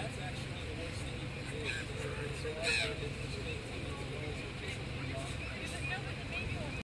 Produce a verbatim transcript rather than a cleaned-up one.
that's actually the worst thing you can do. So I found it interesting.